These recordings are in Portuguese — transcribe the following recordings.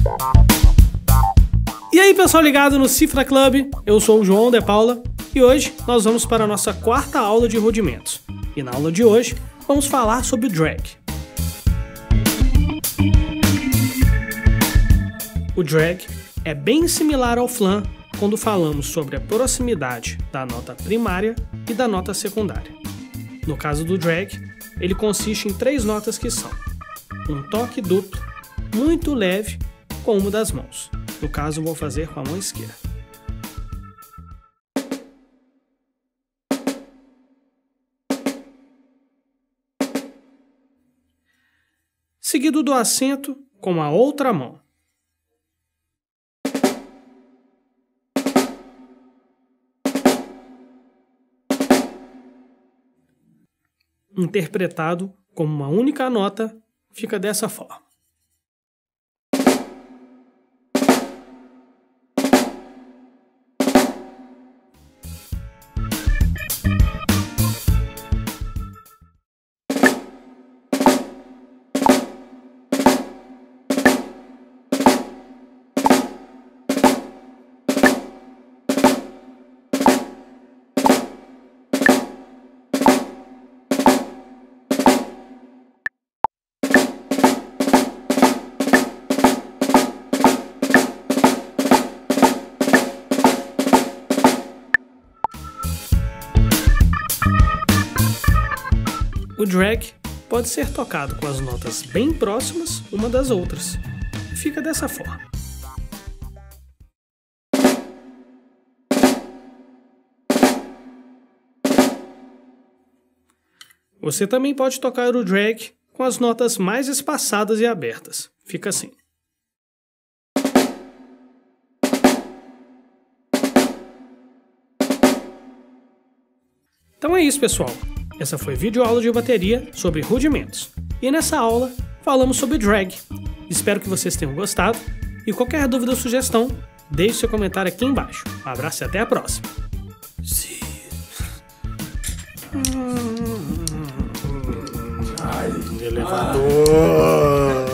E aí pessoal ligado no Cifra Club, eu sou o João de Paula e hoje nós vamos para a nossa quarta aula de rudimentos. E na aula de hoje vamos falar sobre o drag. O drag é bem similar ao flam quando falamos sobre a proximidade da nota primária e da nota secundária. No caso do drag, ele consiste em 3 notas que são um toque duplo, muito leve, com uma das mãos. No caso, eu vou fazer com a mão esquerda. Seguido do acento com a outra mão. Interpretado como uma única nota, fica dessa forma. O drag pode ser tocado com as notas bem próximas uma das outras, e fica dessa forma. Você também pode tocar o drag com as notas mais espaçadas e abertas, fica assim. Então é isso, pessoal. Essa foi a videoaula de bateria sobre rudimentos. E nessa aula falamos sobre drag. Espero que vocês tenham gostado. E qualquer dúvida ou sugestão, deixe seu comentário aqui embaixo. Um abraço e até a próxima. Elevador.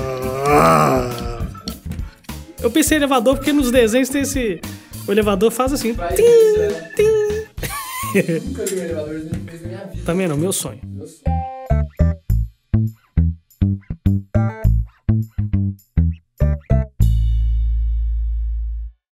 Eu pensei em elevador porque nos desenhos tem esse... O elevador faz assim. Tim, tim. Nunca vi um elevador na minha vida. Também não, meu sonho.